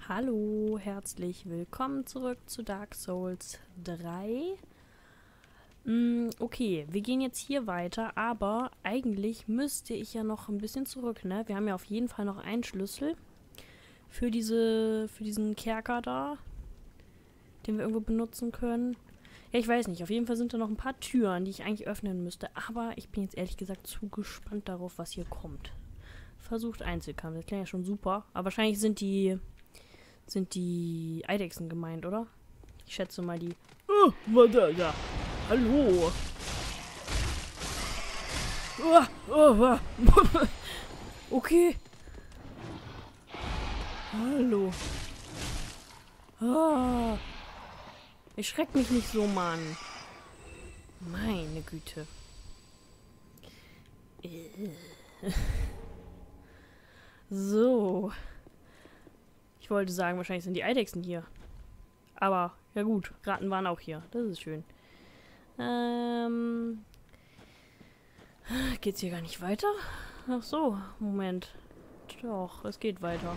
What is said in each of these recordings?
Hallo, herzlich willkommen zurück zu Dark Souls 3. Okay, wir gehen jetzt hier weiter, aber eigentlich müsste ich ja noch ein bisschen zurück, ne? Wir haben ja auf jeden Fall noch einen Schlüssel für diesen Kerker da, den wir irgendwo benutzen können. Ja, ich weiß nicht, auf jeden Fall sind da noch ein paar Türen, die ich eigentlich öffnen müsste, aber ich bin jetzt ehrlich gesagt zu gespannt darauf, was hier kommt. Versucht Einzelkampf, das klingt ja schon super, aber wahrscheinlich sind die Eidechsen gemeint, oder? Ich schätze mal die... Oh, warte, ja. Hallo. Okay. Hallo. Ah. Erschreck mich nicht so, Mann. Meine Güte. So. Ich wollte sagen, wahrscheinlich sind die Eidechsen hier. Aber, ja gut, Ratten waren auch hier. Das ist schön. Geht's hier gar nicht weiter? Ach so, Moment. Doch, es geht weiter.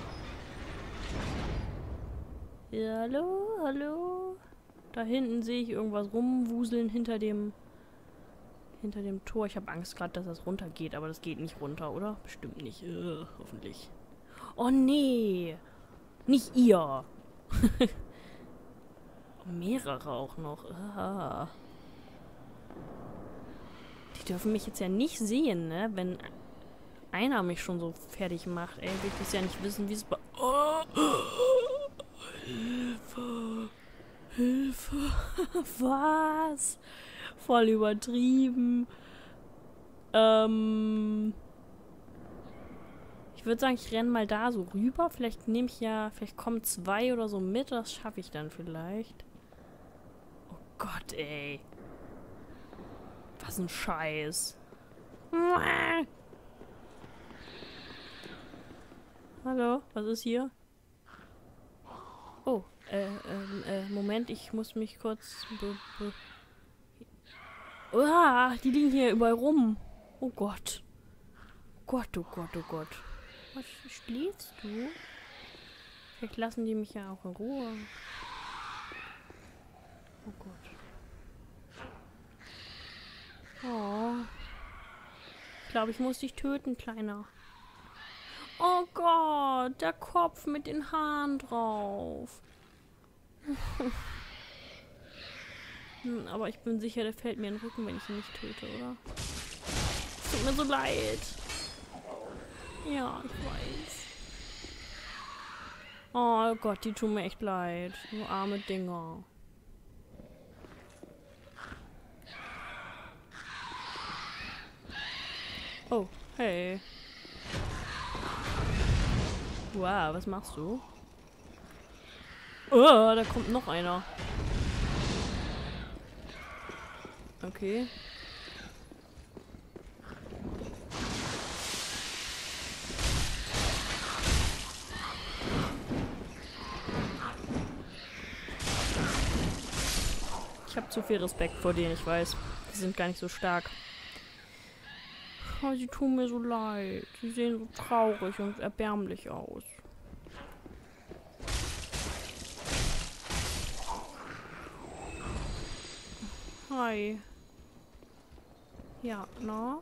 Ja, hallo, hallo. Da hinten sehe ich irgendwas rumwuseln hinter dem Tor. Ich habe Angst gerade, dass das runtergeht, aber das geht nicht runter, oder? Bestimmt nicht. Hoffentlich. Oh nee. Nicht ihr. Mehrere auch noch. Ah. Die dürfen mich jetzt ja nicht sehen, ne? Wenn einer mich schon so fertig macht. Ey, will ich das ja nicht wissen, wie es bei... Oh. Hilfe. Hilfe. Was? Voll übertrieben. Ich würde sagen, ich renne mal da so rüber. Vielleicht nehme ich ja... Vielleicht kommen 2 oder so mit. Das schaffe ich dann vielleicht. Oh Gott, ey. Was ein Scheiß. Hallo, was ist hier? Oh, Moment, ich muss mich kurz... Uah, die liegen hier überall rum. Oh Gott. Oh Gott, oh Gott, oh Gott. Was schläfst du? Vielleicht lassen die mich ja auch in Ruhe. Oh Gott. Oh. Ich glaube, ich muss dich töten, Kleiner. Oh Gott, der Kopf mit den Haaren drauf. Aber ich bin sicher, der fällt mir in den Rücken, wenn ich ihn nicht töte, oder? Es tut mir so leid. Ja, ich weiß. Oh Gott, die tun mir echt leid. So arme Dinger. Oh, hey. Wow, was machst du? Oh, da kommt noch einer. Okay. Ich habe zu viel Respekt vor denen, ich weiß. Die sind gar nicht so stark. Oh, sie tun mir so leid. Sie sehen so traurig und erbärmlich aus. Hi. Ja, na?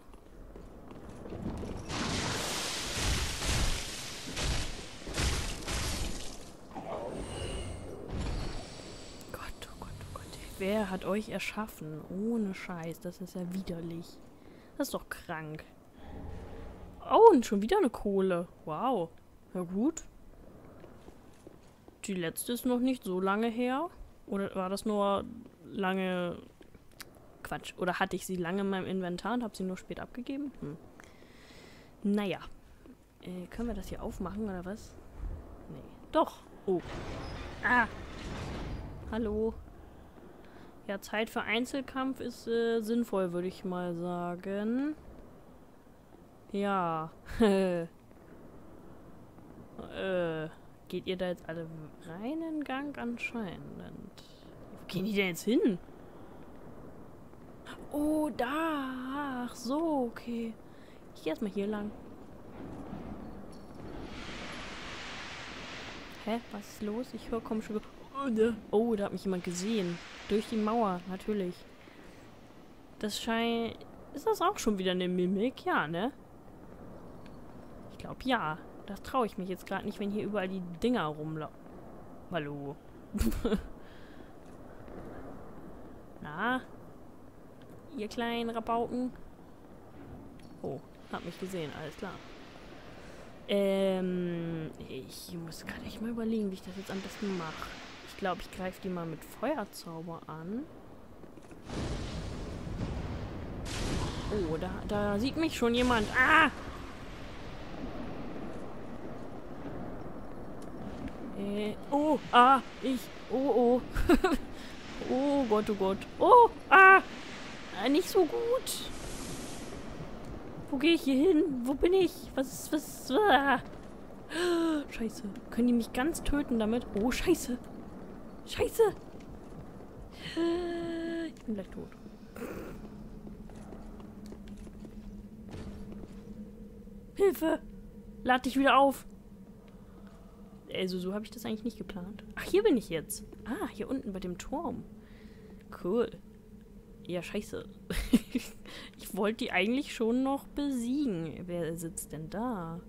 Gott, oh Gott, oh Gott. Wer hat euch erschaffen? Ohne Scheiß, das ist ja widerlich. Das ist doch krank. Oh, und schon wieder eine Kohle. Wow. Na gut. Die letzte ist noch nicht so lange her. Oder war das nur lange... Quatsch. Oder hatte ich sie lange in meinem Inventar und habe sie nur spät abgegeben? Naja. Können wir das hier aufmachen, oder was? Nee. Doch. Oh. Ah. Hallo. Ja, Zeit für Einzelkampf ist sinnvoll, würde ich mal sagen. Ja. Geht ihr da jetzt alle rein in Gang anscheinend? Wo gehen die denn jetzt hin? Oh, da. Ach so, okay. Ich gehe erstmal hier lang. Hä? Was ist los? Ich höre komische... Oh, da hat mich jemand gesehen. Durch die Mauer, natürlich. Das scheint... Ist das auch schon wieder eine Mimik? Ja, ne? Ich glaube, ja. Das traue ich mich jetzt gerade nicht, wenn hier überall die Dinger rumlaufen. Hallo. Na? Ihr kleinen Rabauken? Oh, hab mich gesehen, alles klar. Ich muss gerade echt mal überlegen, wie ich das jetzt am besten mache. Ich glaube, ich greife die mal mit Feuerzauber an. Oh, da sieht mich schon jemand. Ah! Oh, oh. Oh Gott, oh Gott. Oh, nicht so gut. Wo gehe ich hier hin? Wo bin ich? Was, Scheiße. Können die mich ganz töten damit? Oh, Scheiße. Scheiße. Ich bin gleich tot. Hilfe. Lad dich wieder auf. Also, so habe ich das eigentlich nicht geplant. Ach, hier bin ich jetzt. Ah, hier unten bei dem Turm. Cool. Ja, scheiße. Ich wollte die eigentlich schon noch besiegen. Wer sitzt denn da?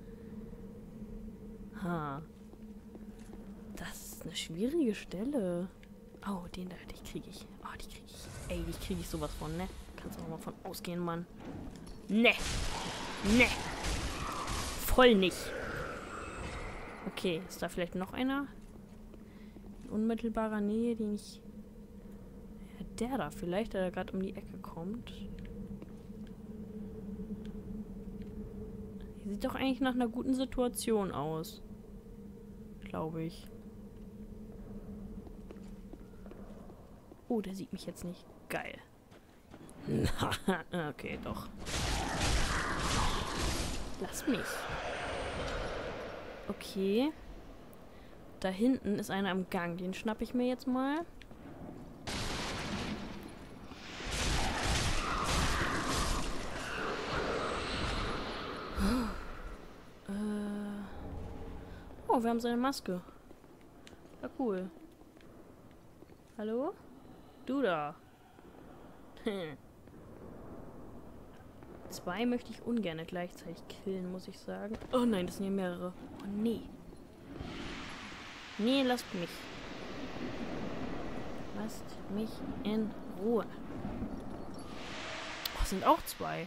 Ha. Das ist eine schwierige Stelle. Oh, den da, die kriege ich. Oh, die kriege ich. Ey, die kriege ich sowas von, ne? Kannst du auch mal von ausgehen, Mann. Ne. Ne. Voll nicht. Okay, ist da vielleicht noch einer? In unmittelbarer Nähe, den ich... Ja, der da vielleicht, der da gerade um die Ecke kommt. Sieht doch eigentlich nach einer guten Situation aus. Glaube ich. Oh, der sieht mich jetzt nicht. Geil. Okay, doch. Lass mich. Okay. Da hinten ist einer am Gang. Den schnapp ich mir jetzt mal. Oh, wir haben seine Maske. Ja, cool. Hallo? Du da. Zwei möchte ich ungern gleichzeitig killen, muss ich sagen. Oh nein, das sind ja mehrere. Oh nee. Nee, lasst mich. Lasst mich in Ruhe. Oh, es sind auch zwei.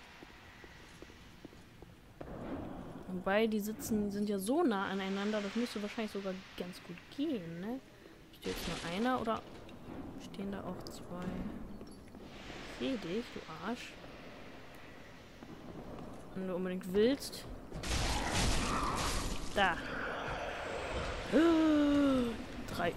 Wobei, die sind ja so nah aneinander, das müsste wahrscheinlich sogar ganz gut gehen, ne? Steht jetzt nur einer oder stehen da auch zwei? Ich sehe dich, du Arsch. Wenn du unbedingt willst. Da. Drei.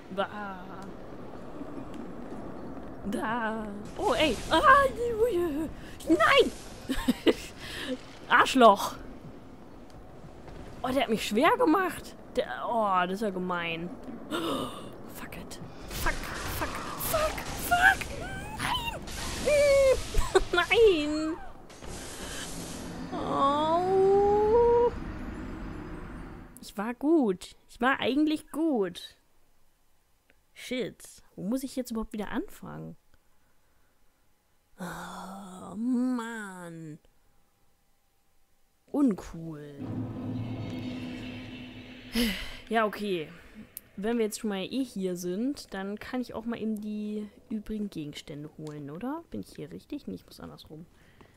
Da. Oh, ey. Nein! Arschloch! Oh, der hat mich schwer gemacht. Oh, das ist ja gemein. Fuck it. Fuck. Nein! Nein! Oh. Ich war gut. Ich war eigentlich gut. Shit. Wo muss ich jetzt überhaupt wieder anfangen? Oh, Mann. Uncool. Ja, okay. Wenn wir jetzt schon mal hier sind, dann kann ich auch mal eben die übrigen Gegenstände holen, oder? Bin ich hier richtig? Nee, ich muss andersrum.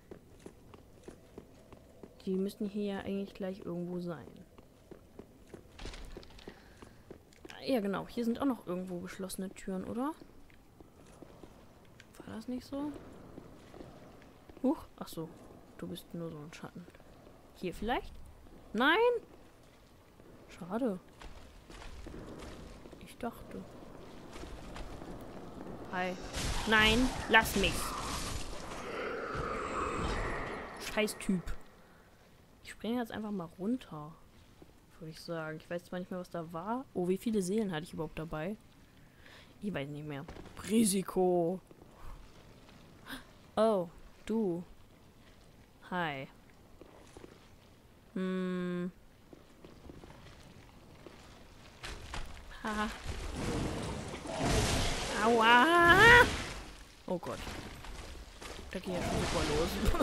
Die müssten hier ja eigentlich gleich irgendwo sein. Ja, genau. Hier sind auch noch irgendwo geschlossene Türen, oder? War das nicht so? Huch. Ach so. Du bist nur so ein Schatten. Hier vielleicht? Nein? Schade. Ich dachte. Hi. Nein, lass mich. Scheiß Typ. Ich springe jetzt einfach mal runter. Würde ich sagen. Ich weiß zwar nicht mehr, was da war. Oh, wie viele Seelen hatte ich überhaupt dabei? Ich weiß nicht mehr. Risiko. Oh, du. Hi. Aua! Oh Gott. Da geht ja schon super los.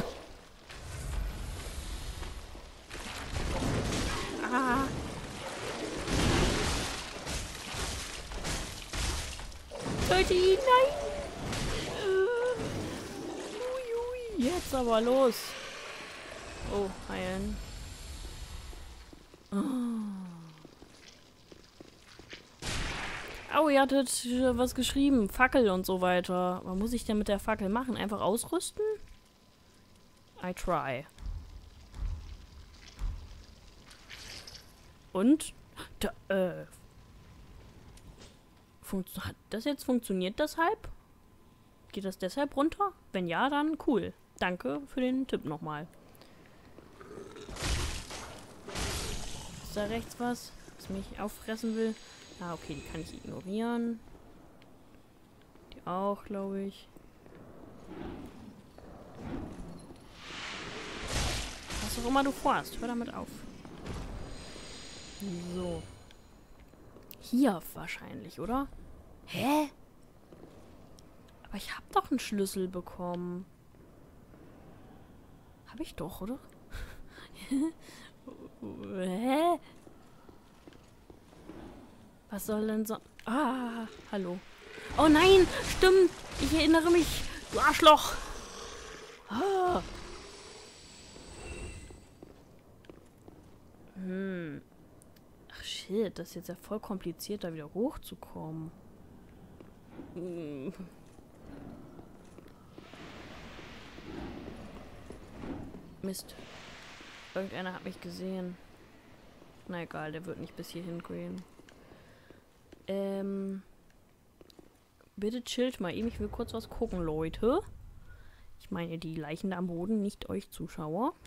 Ah! Leute, nein! Ui, jetzt aber los! Oh, heilen. Oh, ihr hattet was geschrieben. Fackel und so weiter. Was muss ich denn mit der Fackel machen? Einfach ausrüsten? I try. Und? Da, hat das jetzt funktioniert deshalb? Geht das deshalb runter? Wenn ja, dann cool. Danke für den Tipp nochmal. Ist da rechts was mich auffressen will? Ah, okay, die kann ich ignorieren. Die auch, glaube ich. Was auch immer du vorhast, hör damit auf. So. Hier wahrscheinlich, oder? Hä? Aber ich habe doch einen Schlüssel bekommen. Habe ich doch, oder? Hä? Was soll denn so... Ah, hallo. Oh nein, stimmt. Ich erinnere mich. Du Arschloch. Ah. Ach shit, das ist jetzt ja voll kompliziert, da wieder hochzukommen. Mist. Irgendeiner hat mich gesehen. Na egal, der wird nicht bis hierhin gehen. Bitte chillt mal eben. Ich will kurz was gucken, Leute. Ich meine die Leichen da am Boden, nicht euch Zuschauer.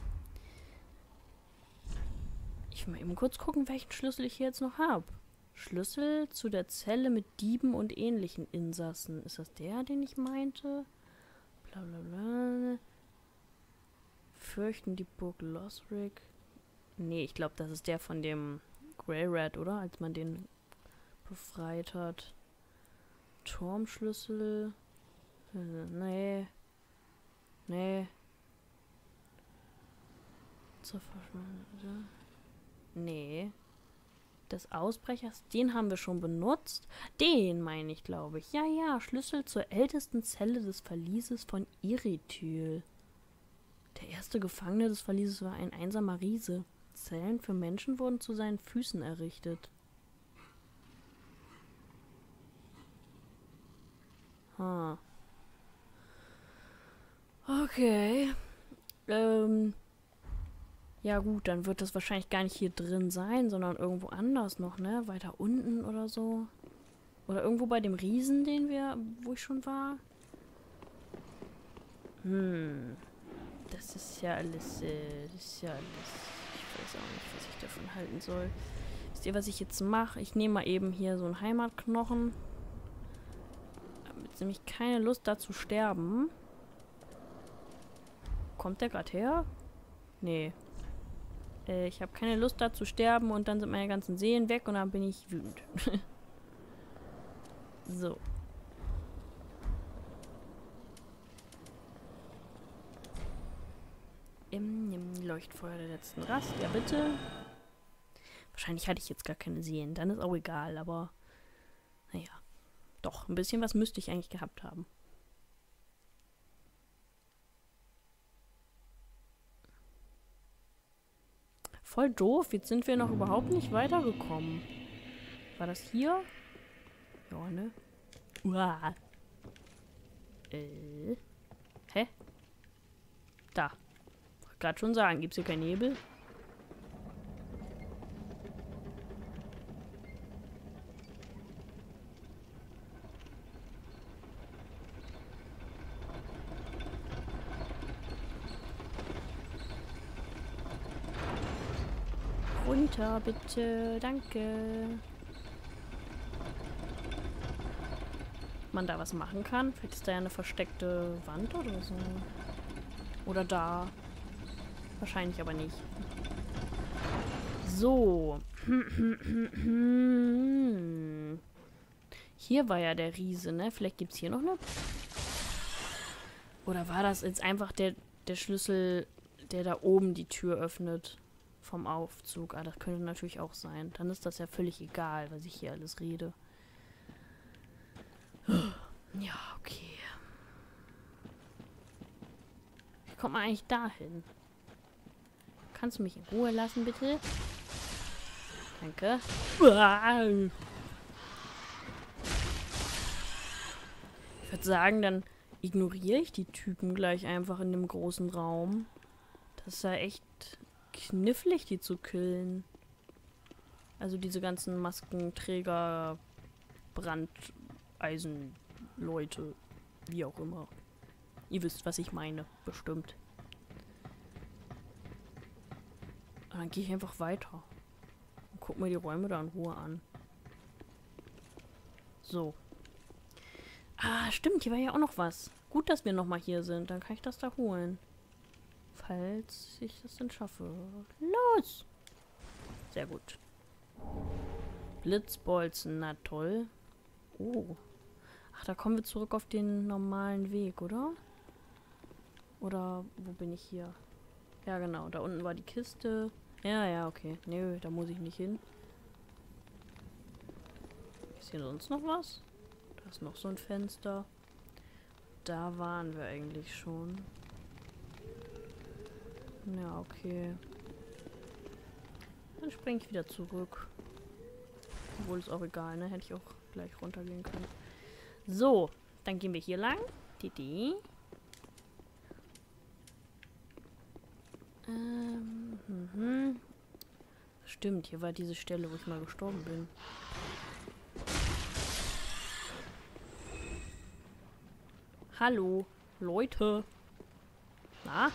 Ich will mal eben kurz gucken, welchen Schlüssel ich hier jetzt noch habe. Schlüssel zu der Zelle mit Dieben und ähnlichen Insassen. Ist das der, den ich meinte? Blablabla. Fürchten die Burg Lothric. Nee, ich glaube, das ist der von dem Grey Rat, oder? Als man den befreit hat. Turmschlüssel. Nee. Nee. Zur Verschwörung. Nee. Des Ausbrechers, den haben wir schon benutzt. Den meine ich, glaube ich. Ja, ja, Schlüssel zur ältesten Zelle des Verlieses von Irithyll. Der erste Gefangene des Verlieses war ein einsamer Riese. Zellen für Menschen wurden zu seinen Füßen errichtet. Ah. Okay. Ja gut, dann wird das wahrscheinlich gar nicht hier drin sein, sondern irgendwo anders noch, ne? Weiter unten oder so. Oder irgendwo bei dem Riesen, wo ich schon war. Das ist ja alles, Ich weiß auch nicht, was ich davon halten soll. Wisst ihr, was ich jetzt mache? Ich nehme mal eben hier so einen Heimatknochen. Ich habe jetzt nämlich keine Lust, da zu sterben. Kommt der gerade her? Nee. Ich habe keine Lust, da zu sterben und dann sind meine ganzen Seelen weg und dann bin ich wütend. So. Im Leuchtfeuer der letzten Rast. Ja, bitte. Wahrscheinlich hatte ich jetzt gar keine Seelen. Dann ist auch egal, aber naja. Doch, ein bisschen was müsste ich eigentlich gehabt haben. Voll doof. Jetzt sind wir noch überhaupt nicht weitergekommen. War das hier? Ja, ne? Uah. Hä? Da. Wollte gerade schon sagen, gibt's hier keinen Nebel? Runter, bitte. Danke. Ob man da was machen kann? Vielleicht ist da ja eine versteckte Wand oder so. Oder da. Wahrscheinlich aber nicht. So. Hier war ja der Riese, ne? Vielleicht gibt es hier noch eine... Oder war das jetzt einfach der Schlüssel, der da oben die Tür öffnet vom Aufzug? Ah, das könnte natürlich auch sein. Dann ist das ja völlig egal, was ich hier alles rede. Ja, okay. Wie kommt man eigentlich dahin? Kannst du mich in Ruhe lassen, bitte? Danke. Ich würde sagen, dann ignoriere ich die Typen gleich einfach in dem großen Raum. Das ist ja echt knifflig, die zu killen. Also diese ganzen Maskenträger, Brandeisenleute, wie auch immer. Ihr wisst, was ich meine, bestimmt. Und dann gehe ich einfach weiter. Und guck mir die Räume da in Ruhe an. So. Ah, stimmt, hier war ja auch noch was. Gut, dass wir nochmal hier sind. Dann kann ich das da holen. Falls ich das dann schaffe. Los! Sehr gut. Blitzbolzen, na toll. Oh. Ach, da kommen wir zurück auf den normalen Weg, oder? Oder wo bin ich hier? Ja, genau. Da unten war die Kiste. Ja, ja, okay. Nö, da muss ich nicht hin. Ist hier sonst noch was? Da ist noch so ein Fenster. Da waren wir eigentlich schon. Ja, okay. Dann springe ich wieder zurück. Obwohl, ist auch egal, ne? Hätte ich auch gleich runtergehen können. So, dann gehen wir hier lang. Didi. Stimmt, hier war diese Stelle, wo ich mal gestorben bin. Hallo, Leute. Na?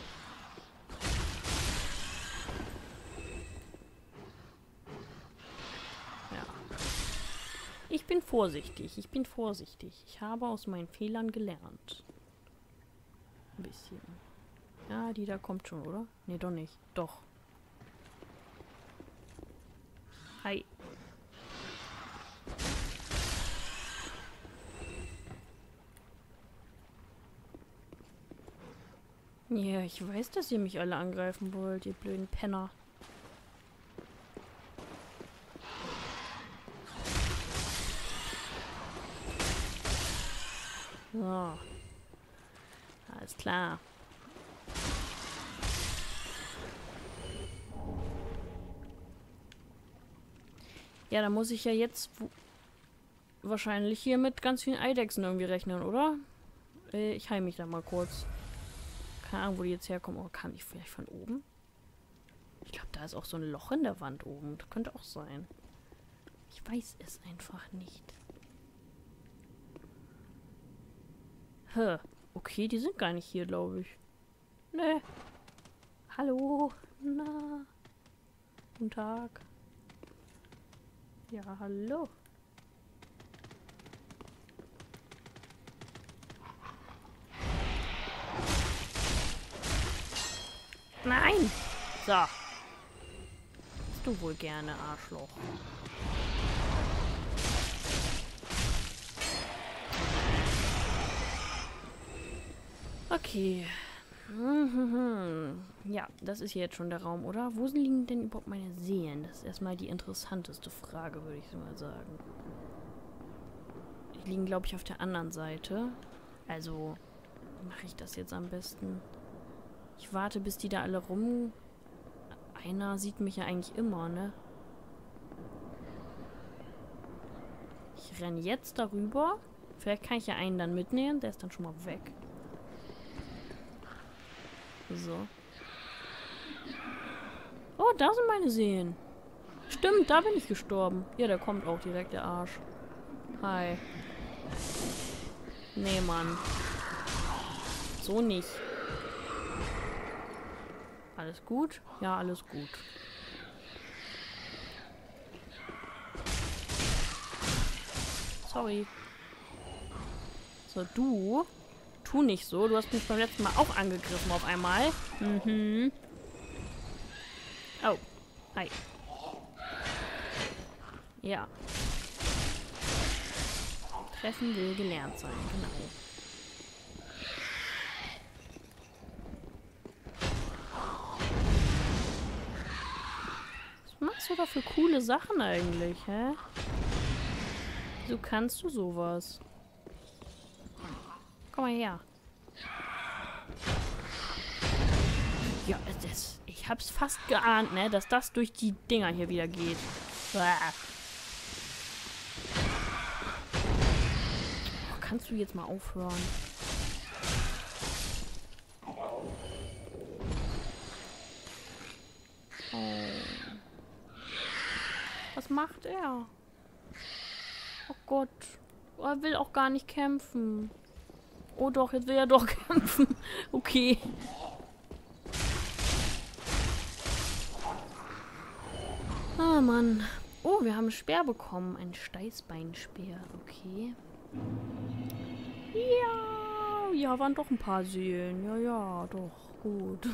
Ja. Ich bin vorsichtig, ich bin vorsichtig. Ich habe aus meinen Fehlern gelernt. Ein bisschen. Ja, die da kommt schon, oder? Nee, doch nicht. Doch. Hi. Ja, ich weiß, dass ihr mich alle angreifen wollt, ihr blöden Penner. So. Alles klar. Ja, da muss ich ja jetzt wahrscheinlich hier mit ganz vielen Eidechsen irgendwie rechnen, oder? Ich heile mich da mal kurz. Keine Ahnung, wo die jetzt herkommen. Oder kam ich vielleicht von oben? Ich glaube, da ist auch so ein Loch in der Wand oben. Das könnte auch sein. Ich weiß es einfach nicht. Okay, die sind gar nicht hier, glaube ich. Nee. Hallo. Na. Guten Tag. Ja, hallo. Nein! So. Bist du wohl gerne, Arschloch. Okay. Ja, das ist jetzt schon der Raum, oder? Wo liegen denn überhaupt meine Seelen? Das ist erstmal die interessanteste Frage, würde ich mal sagen. Die liegen, glaube ich, auf der anderen Seite. Also, wie mache ich das jetzt am besten? Ich warte, bis die da alle rum... Einer sieht mich ja eigentlich immer, ne? Ich renne jetzt darüber. Vielleicht kann ich ja einen dann mitnehmen. Der ist dann schon mal weg. So. Oh, da sind meine Seelen. Stimmt, da bin ich gestorben. Ja, der kommt auch direkt, der Arsch. Hi. Nee, Mann. So nicht. Alles gut? Ja, alles gut. Sorry. So, du. Tu nicht so. Du hast mich beim letzten Mal auch angegriffen auf einmal. Mhm. Oh. Hi. Ja. Treffen will gelernt sein, genau. Was machst du da für coole Sachen eigentlich, hä? Wieso kannst du sowas? Komm mal her. Ja, ich hab's fast geahnt, ne, dass das durch die Dinger hier wieder geht. Bäh. Oh, kannst du jetzt mal aufhören? Oh. Was macht er? Oh Gott. Oh, er will auch gar nicht kämpfen. Oh doch, jetzt will er doch kämpfen. Okay. Ah, Mann. Oh, wir haben einen Speer bekommen. Ein Steißbeinspeer. Okay. Ja. Ja, waren doch ein paar Seelen. Ja, ja, doch. Gut.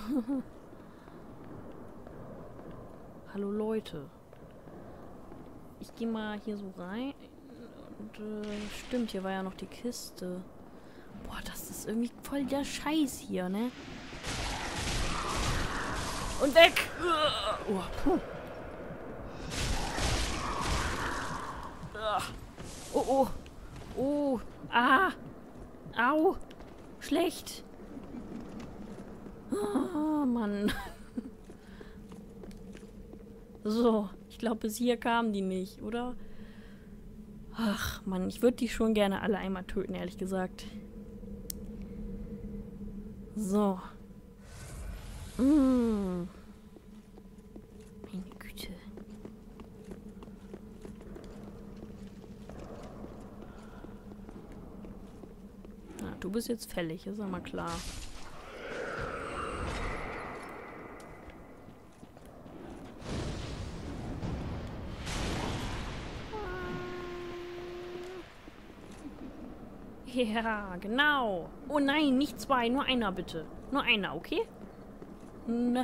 Hallo, Leute. Ich gehe mal hier so rein. Und, stimmt, hier war ja noch die Kiste. Boah, das ist irgendwie voll der Scheiß hier, ne? Und weg! Oh, puh. Oh, oh. Oh. Ah. Au. Schlecht. Oh, Mann. So. Ich glaube, bis hier kamen die nicht, oder? Ach, Mann. Ich würde die schon gerne alle einmal töten, ehrlich gesagt. So. Meine Güte. Na, du bist jetzt fällig, ist ja mal klar. Ja, genau. Oh nein, nicht zwei, nur einer bitte. Nur einer, okay? Na.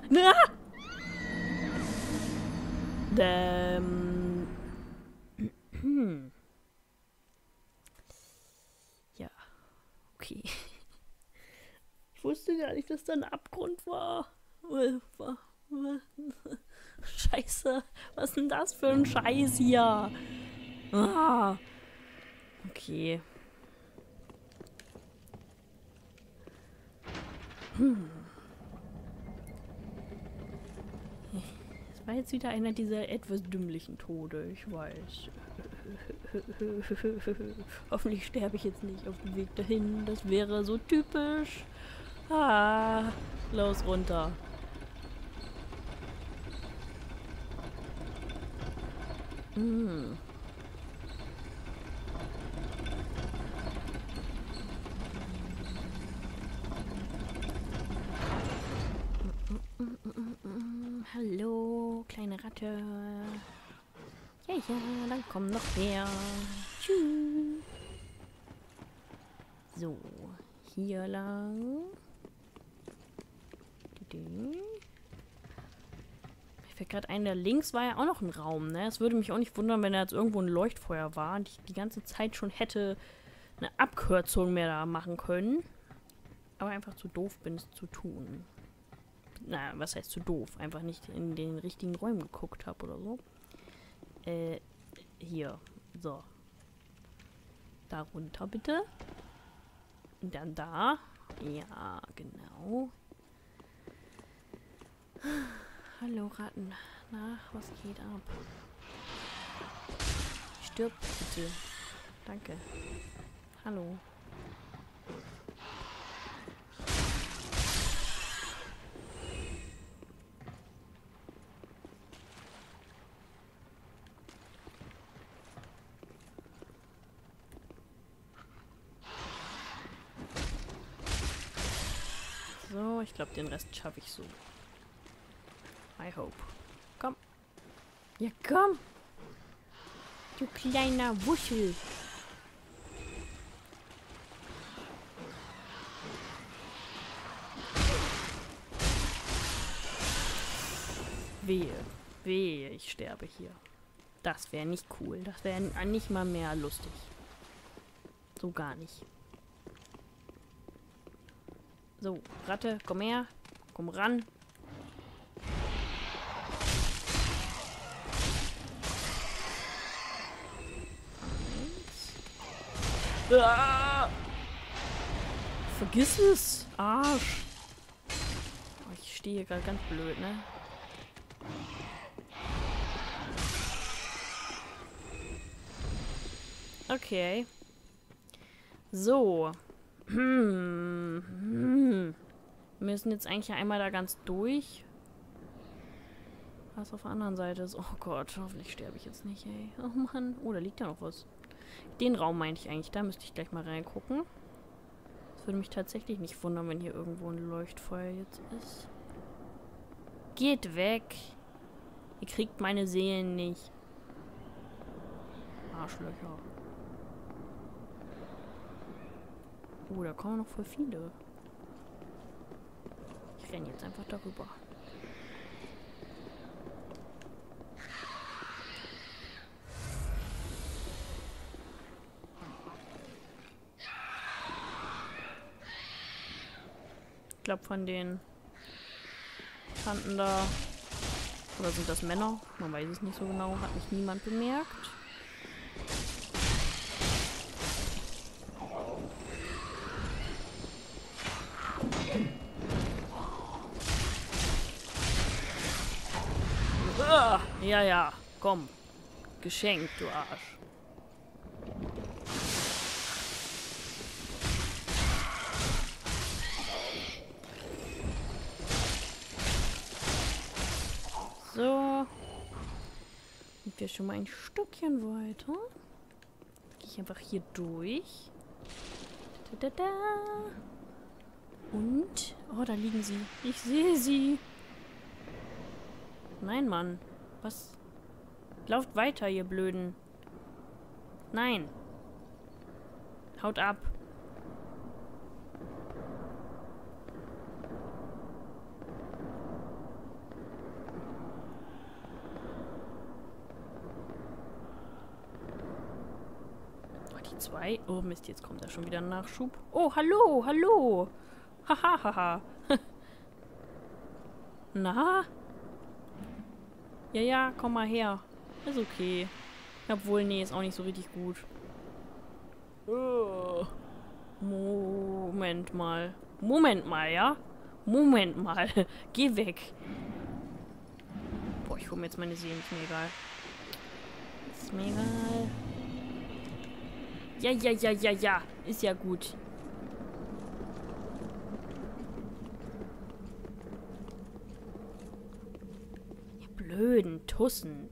Ja, okay. Ich wusste gar nicht, dass da ein Abgrund war. Scheiße, was ist denn das für ein Scheiß hier? Ah, okay. Es war jetzt wieder einer dieser etwas dümmlichen Tode, ich weiß. Hoffentlich sterbe ich jetzt nicht auf dem Weg dahin. Das wäre so typisch. Ah, los runter. Hallo, kleine Ratte. Ja, dann komm noch her. Tschüss. So, hier lang. Mir fällt gerade ein, der links war ja auch noch ein Raum, ne? Es würde mich auch nicht wundern, wenn da jetzt irgendwo ein Leuchtfeuer war und ich die ganze Zeit schon hätte eine Abkürzung mehr da machen können. Aber einfach zu doof bin, es zu tun. Na, was heißt zu doof? Einfach nicht in den richtigen Räumen geguckt habe oder so. Hier. So. Da runter bitte. Und dann da. Ja, genau. Hallo Ratten. Na, was geht ab? Stirb bitte. Danke. Hallo. So, ich glaube, den Rest schaffe ich so. I hope. Komm. Ja, komm. Du kleiner Wuschel. Wehe. Wehe, ich sterbe hier. Das wäre nicht cool. Das wäre nicht mal mehr lustig. So gar nicht. So, Ratte, komm her. Komm ran. Ah! Vergiss es! Arsch! Oh, ich stehe hier gerade ganz blöd, ne? Okay. So. Wir müssen jetzt eigentlich einmal da ganz durch. Was auf der anderen Seite ist. Oh Gott, hoffentlich sterbe ich jetzt nicht, ey. Oh Mann. Oh, da liegt ja noch was. Den Raum meinte ich eigentlich. Da müsste ich gleich mal reingucken. Das würde mich tatsächlich nicht wundern, wenn hier irgendwo ein Leuchtfeuer jetzt ist. Geht weg. Ihr kriegt meine Seelen nicht. Arschlöcher. Oh, da kommen noch voll viele. Ich renne jetzt einfach darüber. Ich glaube von den Tanten da. Oder sind das Männer? Man weiß es nicht so genau. Hat mich niemand bemerkt. Ja, ja, komm. Geschenkt, du Arsch. So. Sind wir schon mal ein Stückchen weiter. Gehe ich einfach hier durch. Da, da, da. Und? Oh, da liegen sie. Ich sehe sie. Nein, Mann. Was? Lauft weiter, ihr Blöden. Nein. Haut ab. Oh, die zwei. Oh, Mist, jetzt kommt da schon wieder ein Nachschub. Oh, hallo, hallo. Haha, haha. Na? Ja, ja, komm mal her. Ist okay. Obwohl, nee, ist auch nicht so richtig gut. Moment mal. Moment mal, ja? Moment mal. Geh weg. Boah, ich hole mir jetzt meine Seelen. Ist mir egal. Ist mir egal. Ja, ja, ja, ja, ja. Ist ja gut. Blöden Tussen.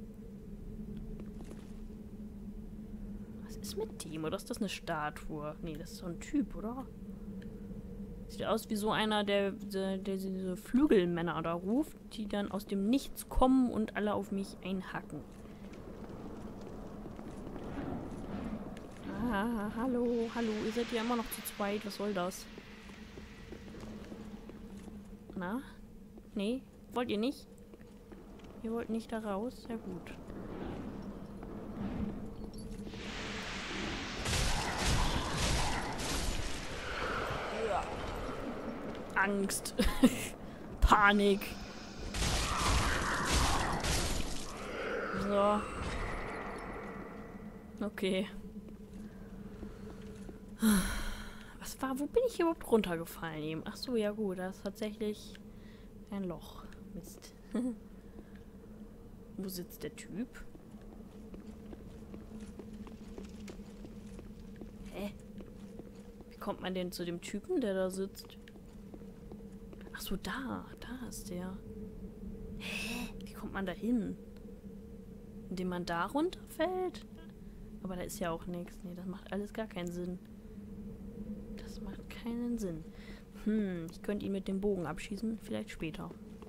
Was ist mit dem? Oder ist das eine Statue? Nee, das ist so ein Typ, oder? Sieht aus wie so einer, der diese Flügelmänner da ruft, die dann aus dem Nichts kommen und alle auf mich einhacken. Ah, hallo, hallo. Ihr seid ja immer noch zu zweit. Was soll das? Na? Nee? Wollt ihr nicht? Ihr wollt nicht da raus? Ja gut. Ja. Angst. Panik. So. Okay. Was war? Wo bin ich überhaupt runtergefallen eben? Ach so, ja gut. Da ist tatsächlich ein Loch. Mist. Wo sitzt der Typ? Hä? Wie kommt man denn zu dem Typen, der da sitzt? Ach so, da. Da ist der. Hä? Wie kommt man da hin? Indem man da runterfällt? Aber da ist ja auch nichts. Nee, das macht alles gar keinen Sinn. Das macht keinen Sinn. Ich könnte ihn mit dem Bogen abschießen. Vielleicht später.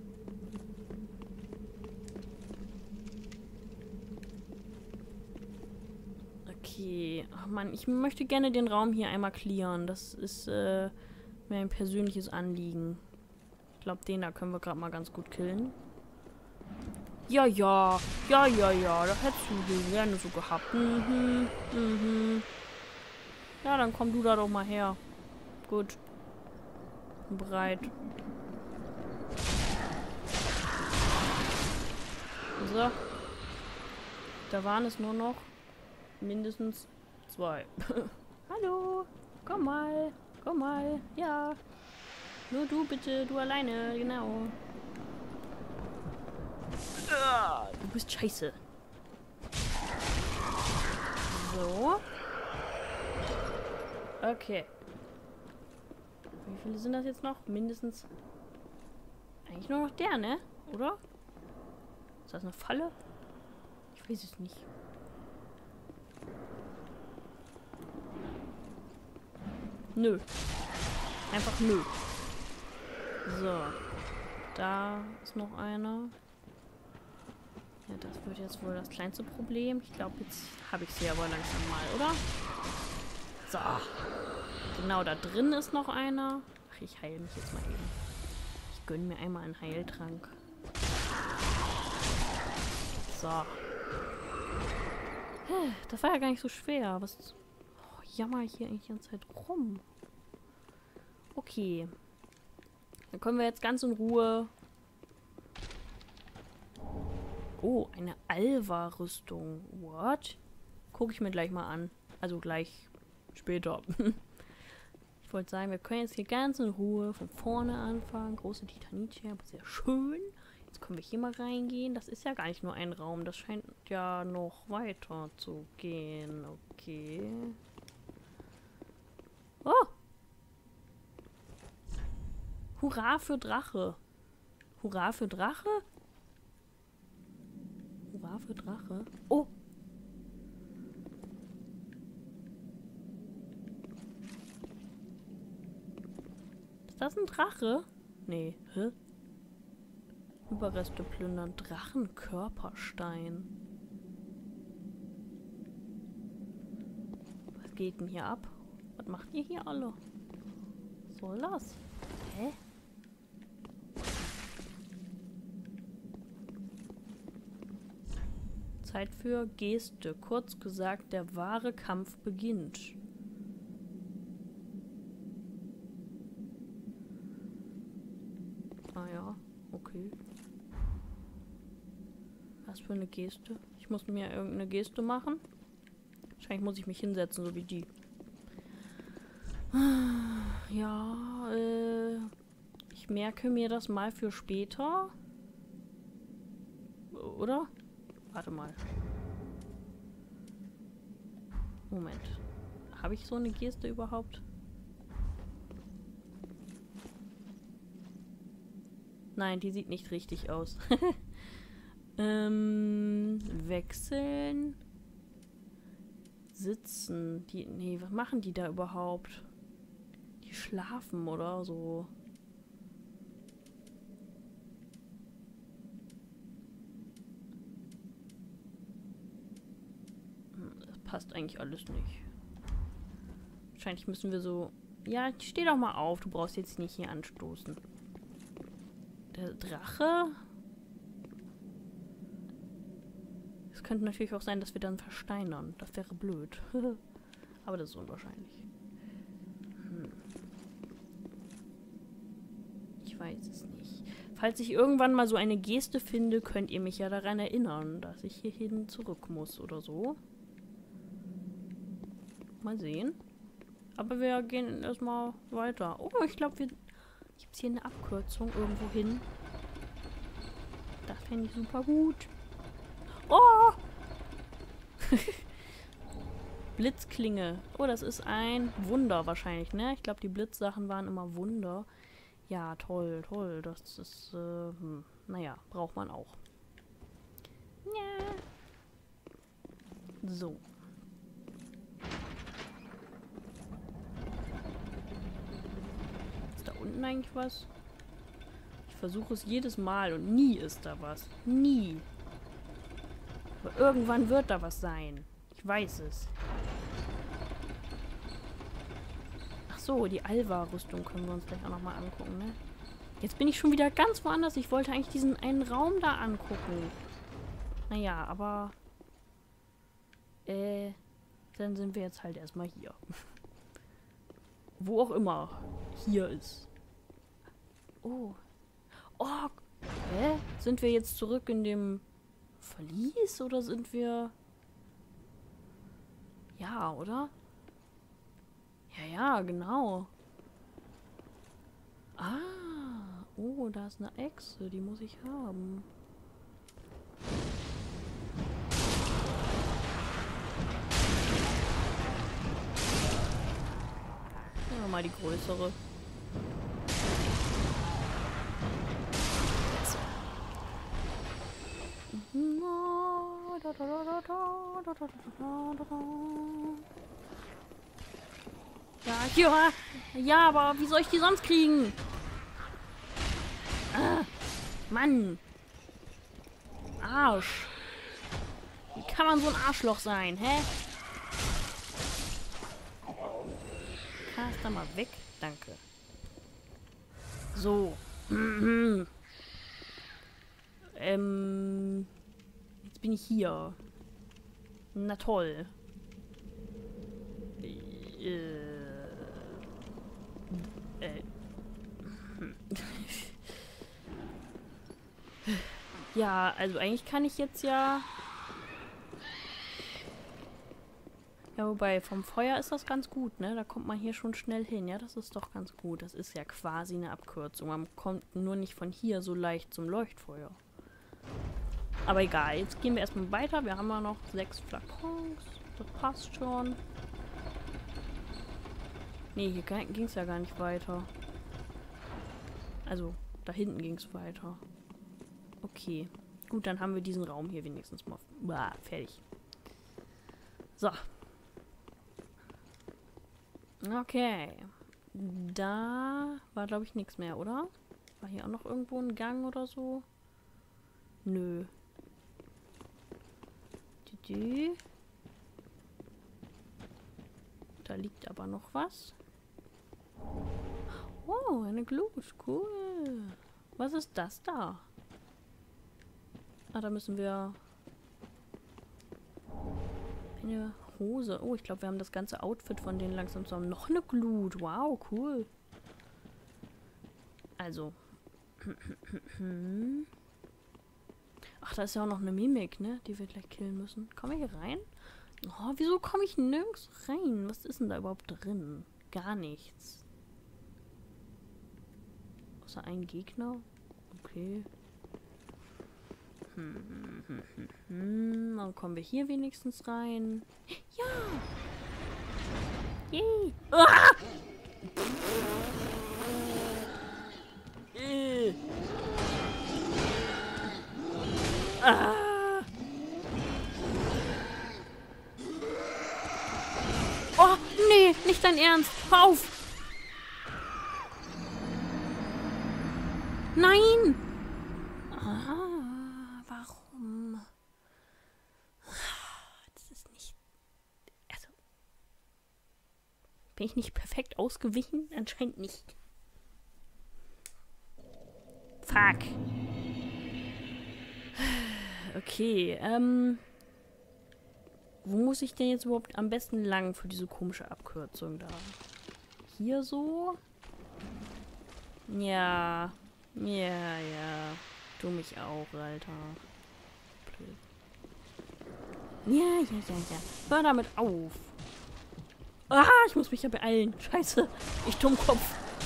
Okay. Ach Mann, ich möchte gerne den Raum hier einmal clearen. Das ist mir ein persönliches Anliegen. Ich glaube, den da können wir gerade mal ganz gut killen. Ja, ja. Ja, ja, ja. Das hättest du gerne so gehabt. Ja, dann komm du da doch mal her. Gut. Bin bereit. So. Da waren es nur noch mindestens 2. Hallo. Komm mal. Komm mal. Ja. Nur du bitte. Du alleine. Genau. Du bist scheiße. So. Okay. Wie viele sind das jetzt noch? Mindestens. Eigentlich nur noch der, ne? Oder? Ist das eine Falle? Ich weiß es nicht. Nö. Einfach nö. So. Da ist noch einer. Ja, das wird jetzt wohl das kleinste Problem. Ich glaube, jetzt habe ich sie aber langsam mal, oder? So. Genau, da drin ist noch einer. Ach, ich heile mich jetzt mal eben. Ich gönne mir einmal einen Heiltrank. So. Das war ja gar nicht so schwer. Was jammer ich hier eigentlich die ganze Zeit rum? Okay. Dann können wir jetzt ganz in Ruhe... Oh, eine Alva-Rüstung. What? Gucke ich mir gleich mal an. Also gleich später. Ich wollte sagen, wir können jetzt hier ganz in Ruhe von vorne anfangen. Große Titanitia, aber sehr schön. Jetzt können wir hier mal reingehen. Das ist ja gar nicht nur ein Raum. Das scheint ja noch weiter zu gehen. Okay. Oh! Hurra für Drache. Hurra für Drache? Hurra für Drache? Oh! Ist das ein Drache? Nee. Hä? Überreste plündern. Drachenkörperstein. Was geht denn hier ab? Was macht ihr hier alle? Was soll das? Hä? Zeit für Geste. Kurz gesagt, der wahre Kampf beginnt. Ah ja, okay. Was für eine Geste? Ich muss mir irgendeine Geste machen. Wahrscheinlich muss ich mich hinsetzen, so wie die. Ja, ich merke mir das mal für später. Oder? Warte mal. Moment. Habe ich so eine Geste überhaupt? Nein, die sieht nicht richtig aus. Wechseln. Sitzen. Nee, was machen die da überhaupt? Die schlafen oder so. Das passt eigentlich alles nicht. Wahrscheinlich müssen wir so... Ja, steh doch mal auf. Du brauchst jetzt nicht hier anstoßen. Der Drache... Es könnte natürlich auch sein, dass wir dann versteinern. Das wäre blöd. Aber das ist unwahrscheinlich. Ich weiß es nicht. Falls ich irgendwann mal so eine Geste finde, könnt ihr mich ja daran erinnern, dass ich hierhin zurück muss oder so. Mal sehen. Aber wir gehen erstmal weiter. Oh, ich glaube, gibt es hier eine Abkürzung irgendwo hin? Das fände ich super gut. Oh! Blitzklinge. Oh, das ist ein Wunder wahrscheinlich, ne? Ich glaube, die Blitzsachen waren immer Wunder. Ja, toll, toll. Das ist, naja, braucht man auch. Ja. So. Ist da unten eigentlich was? Ich versuche es jedes Mal und nie ist da was. Nie. Aber irgendwann wird da was sein. Ich weiß es. Ach so, die Alva-Rüstung können wir uns gleich auch nochmal angucken, ne? Jetzt bin ich schon wieder ganz woanders. Ich wollte eigentlich diesen einen Raum da angucken. Naja, aber... dann sind wir jetzt halt erstmal hier. Wo auch immer hier ist. Oh. Oh. Hä? Sind wir jetzt zurück in dem Verlies oder sind wir... Ja, oder? Ja, ja, genau. Ah. Oh, da ist eine Echse. Die muss ich haben. Nehmen wir mal die größere. Ja, hier. Ja, aber wie soll ich die sonst kriegen? Ah, Mann. Arsch. Wie kann man so ein Arschloch sein, hä? Kannst da mal weg? Danke. So. Jetzt bin ich hier. Na toll. Ja, also eigentlich kann ich jetzt ja... Ja, wobei, vom Feuer ist das ganz gut, ne? Da kommt man hier schon schnell hin. Ja, das ist doch ganz gut. Das ist ja quasi eine Abkürzung. Man kommt nur nicht von hier so leicht zum Leuchtfeuer. Aber egal, jetzt gehen wir erstmal weiter. Wir haben ja noch 6 Flakons. Das passt schon. Nee, hier ging es ja gar nicht weiter. Also, da hinten ging es weiter. Okay. Gut, dann haben wir diesen Raum hier wenigstens mal fertig. So. Okay. Da war, glaube ich, nichts mehr, oder? War hier auch noch irgendwo ein Gang oder so? Nö. Da liegt aber noch was. Oh, eine Glut. Cool. Was ist das da? Ah, da müssen wir... Eine Hose. Oh, ich glaube, wir haben das ganze Outfit von denen langsam zusammen. Noch eine Glut. Wow, cool. Also. Ach, da ist ja auch noch eine Mimik, ne? Die wir gleich killen müssen. Kommen wir hier rein? Oh, wieso komme ich nirgends rein? Was ist denn da überhaupt drin? Gar nichts. Außer ein Gegner? Okay. Dann kommen wir hier wenigstens rein. Ja! Yay! Ah! Ah! Oh, nee, nicht dein Ernst. Hör auf! Nein! Warum? Das ist nicht... Also... Bin ich nicht perfekt ausgewichen? Anscheinend nicht. Fuck. Okay, wo muss ich denn jetzt überhaupt am besten lang für diese komische Abkürzung da? Hier so? Ja. Ja, ja. Du mich auch, Alter. Blöd. Ja. Hör damit auf. Ah, ich muss mich ja beeilen. Scheiße. Ich Dummkopf.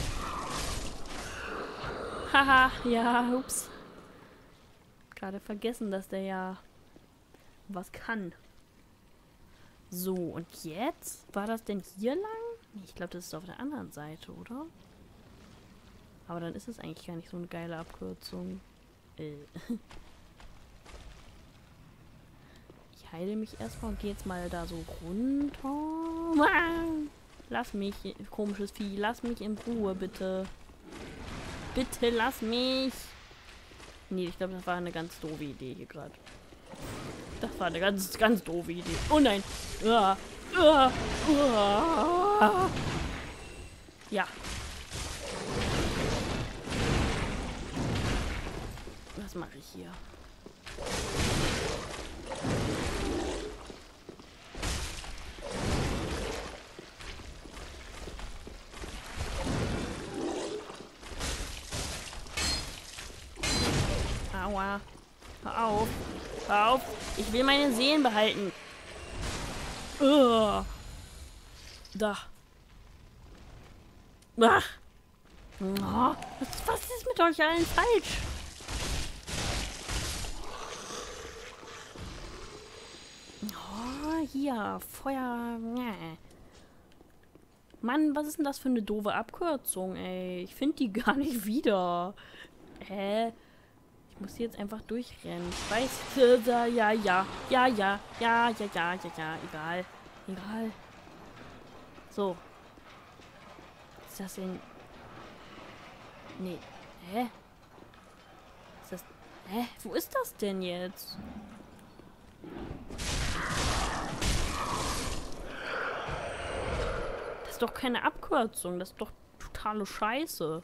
Haha, ja, ups. Gerade vergessen, dass der ja was kann. So, und jetzt? War das denn hier lang? Nee, ich glaube, das ist auf der anderen Seite, oder? Aber dann ist es eigentlich gar nicht so eine geile Abkürzung. Ich heile mich erstmal und gehe jetzt mal da so runter. Lass mich, komisches Vieh, lass mich in Ruhe, bitte. Bitte lass mich. Nee, ich glaube, das war eine ganz doofe Idee hier gerade. Das war eine ganz doofe Idee. Oh nein. Ja. Was mache ich hier? Aua. Hör auf. Hör auf. Ich will meine Seelen behalten. Da. Ach. Oh, was ist mit euch allen falsch? Oh, hier. Feuer. Mann, was ist denn das für eine doofe Abkürzung, ey? Ich finde die gar nicht wieder. Hä? Ich muss hier jetzt einfach durchrennen. Ich weiß. Ja. Egal. Egal. So. Ist das denn... Nee. Hä? Ist das... Hä? Wo ist das denn jetzt? Das ist doch keine Abkürzung. Das ist doch totale Scheiße.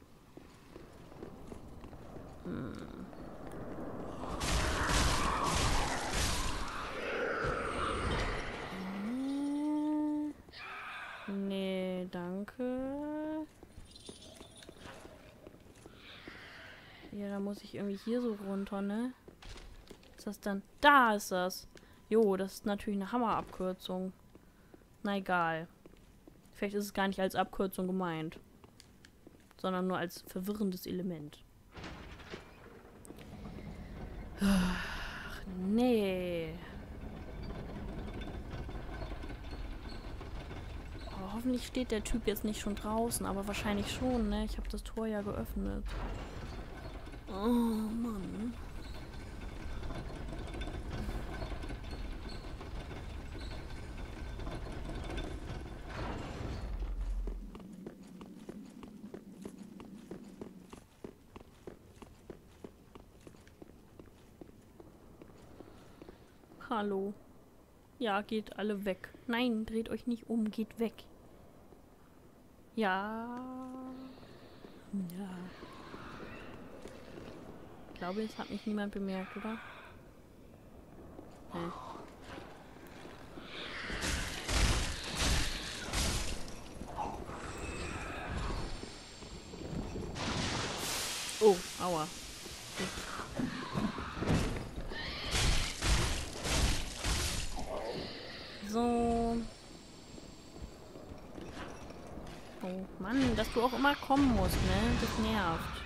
Nee, danke. Ja, da muss ich irgendwie hier so runter, ne? Ist das dann? Da ist das. Jo, das ist natürlich eine Hammerabkürzung. Na egal. Vielleicht ist es gar nicht als Abkürzung gemeint. Sondern nur als verwirrendes Element. Ach, nee. Oh, hoffentlich steht der Typ jetzt nicht schon draußen, aber wahrscheinlich schon, ne? Ich habe das Tor ja geöffnet. Oh, Mann. Hallo. Ja, geht alle weg. Nein, dreht euch nicht um, geht weg. Ja. Ja. Ich glaube, jetzt hat mich niemand bemerkt, oder? Nee. Oh, aua. So. Oh Mann, dass du auch immer kommen musst, ne? Das nervt.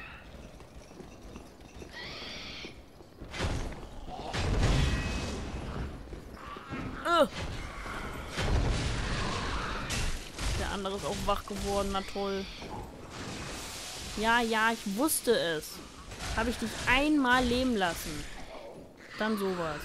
Der andere ist auch wach geworden, na toll. Ja, ich wusste es. Habe ich dich einmal leben lassen. Dann sowas.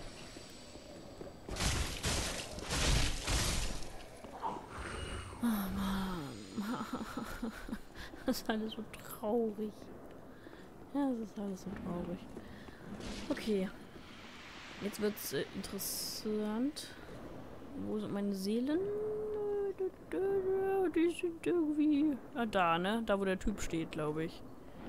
Oh Mann. Das ist alles so traurig. Ja, das ist alles so traurig. Okay. Jetzt wird's interessant. Wo sind meine Seelen? Die sind irgendwie... Ah, da, ne? Da, wo der Typ steht, glaube ich.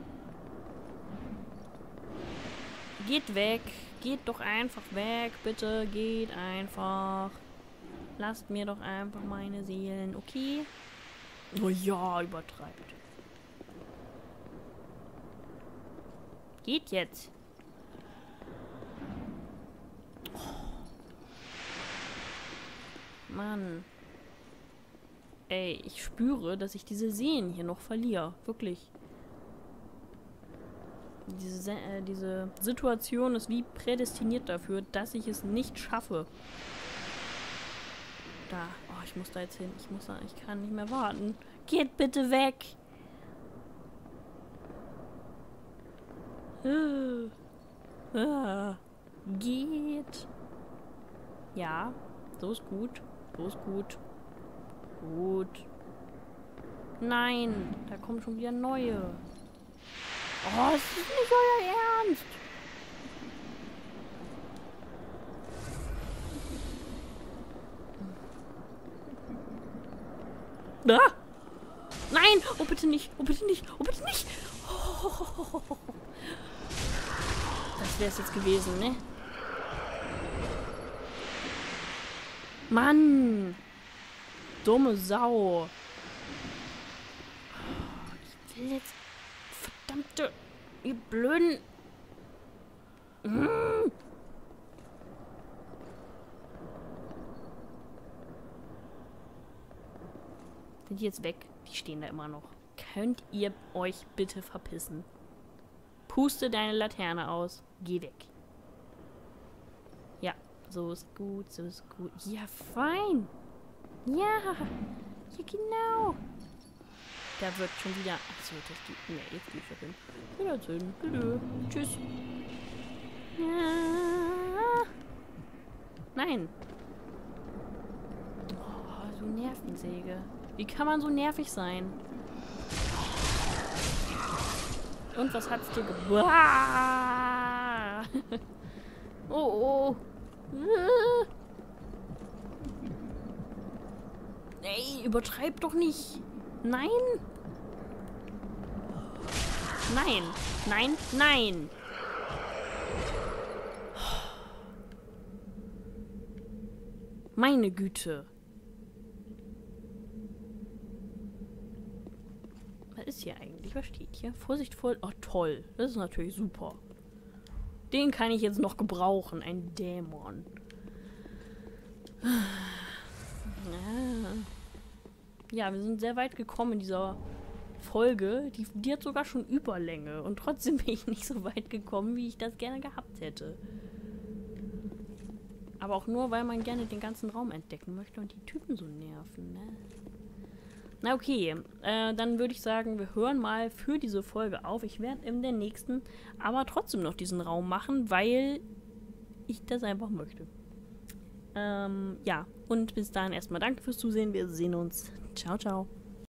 Geht weg. Geht doch einfach weg, bitte. Geht einfach. Lasst mir doch einfach meine Seelen, okay? Oh ja, übertreibt. Geht jetzt. Mann. Ey, ich spüre, dass ich diese Seelen hier noch verliere. Wirklich. Diese Situation ist wie prädestiniert dafür, dass ich es nicht schaffe. Da. Oh, ich muss da jetzt hin. Ich kann nicht mehr warten. Geht bitte weg. Geht. Ja, so ist gut. So ist gut. Gut. Nein, da kommen schon wieder neue. Oh, es ist nicht euer Ernst. Ah! Nein! Oh, bitte nicht! Oh, bitte nicht! Oh, bitte nicht! Oh. Das wäre es jetzt gewesen, ne? Mann! Dumme Sau! Ich will jetzt... Verdammte... Ihr blöden... Sind die jetzt weg? Die stehen da immer noch. Könnt ihr euch bitte verpissen? Puste deine Laterne aus. Geh weg. Ja, so ist gut, so ist gut. Ja, fein. Ja, ja genau. Da wird schon wieder... Achso, das geht... Ne, jetzt geht's doch hin. Wiedersehen. Bitte. Tschüss. Ja. Nein. Oh, so Nervensäge. Wie kann man so nervig sein? Und was hat's dir gebracht? Oh, oh. Ey, übertreib doch nicht. Nein. Nein. Nein. Nein. Meine Güte. Was ist hier eigentlich? Was steht hier? Vorsichtvoll. Oh, toll. Das ist natürlich super. Den kann ich jetzt noch gebrauchen. Ein Dämon. Ja, wir sind sehr weit gekommen in dieser Folge. Die hat sogar schon Überlänge. Und trotzdem bin ich nicht so weit gekommen, wie ich das gerne gehabt hätte. Aber auch nur, weil man gerne den ganzen Raum entdecken möchte und die Typen so nerven, ne? Na okay, dann würde ich sagen, wir hören mal für diese Folge auf. Ich werde in der nächsten aber trotzdem noch diesen Raum machen, weil ich das einfach möchte. Ja, und bis dahin erstmal danke fürs Zusehen. Wir sehen uns. Ciao, ciao.